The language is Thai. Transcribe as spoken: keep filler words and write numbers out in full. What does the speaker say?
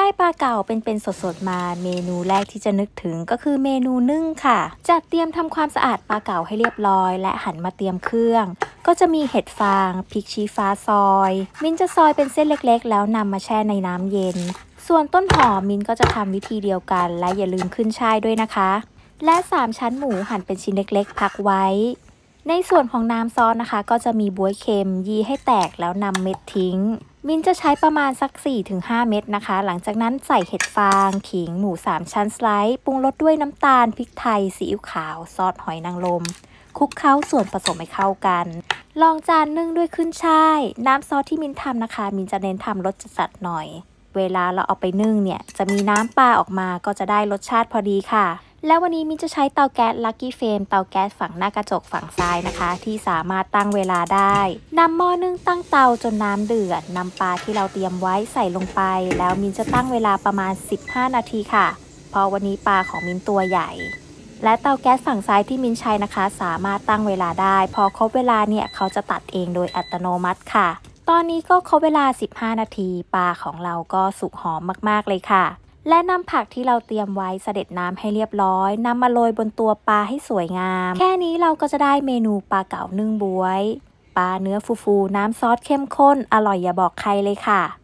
ได้ปลาเก่าเป็นๆสดๆมาเมนูแรกที่จะนึกถึงก็คือเมนูนึ่งค่ะจัดเตรียมทำความสะอาดปลาเก่าให้เรียบร้อยและหันมาเตรียมเครื่องก็จะมีเห็ดฟางพริกชี้ฟ้าซอยมิ้นจะซอยเป็นเส้นเล็กๆแล้วนำมาแช่ในน้ำเย็นส่วนต้นหอมมิ้นก็จะทำวิธีเดียวกันและอย่าลืมขึ้นฉ่ายด้วยนะคะและสามชั้นหมูหั่นเป็นชิ้นเล็กๆพักไว้ในส่วนของน้ำซอสนะคะก็จะมีบ๊วยเค็มยีให้แตกแล้วนำเม็ดทิ้งมิ้นจะใช้ประมาณสัก สี่ถึงห้า เม็ดนะคะหลังจากนั้นใส่เห็ดฟางขิงหมูสามชั้นสไลด์ปรุงรสด้วยน้ำตาลพริกไทยซีอิ๊วขาวซอสหอยนางรมคลุกเคล้าส่วนผสมให้เข้ากันลองจานนึ่งด้วยขึ้นฉ่ายน้ำซอสที่มิ้นทำนะคะมิ้นจะเน้นทำรสจัดๆหน่อยเวลาเราเอาไปนึ่งเนี่ยจะมีน้ำปลาออกมาก็จะได้รสชาติพอดีค่ะแล้ววันนี้มิ้นจะใช้เตาแก๊ส Lucky Flame เตาแก๊สฝั่งหน้ากระจกฝั่งซ้ายนะคะที่สามารถตั้งเวลาได้นำหม้อนึ่งตั้งเตาจนน้ำเดือดนำปลาที่เราเตรียมไว้ใส่ลงไปแล้วมิ้นจะตั้งเวลาประมาณสิบห้านาทีค่ะเพราะวันนี้ปลาของมิ้นตัวใหญ่และเตาแก๊สฝั่งซ้ายที่มิ้นใช้นะคะสามารถตั้งเวลาได้พอครบเวลาเนี่ยเขาจะตัดเองโดยอัตโนมัติค่ะตอนนี้ก็ครบเวลาสิบห้านาทีปลาของเราก็สุกหอมมากๆเลยค่ะและนำผักที่เราเตรียมไว้เสด็จน้ำให้เรียบร้อยนำมาโรยบนตัวปลาให้สวยงามแค่นี้เราก็จะได้เมนูปลาเก๋านึ่งบ๊วยปลาเนื้อฟูๆน้ำซอสเข้มข้นอร่อยอย่าบอกใครเลยค่ะ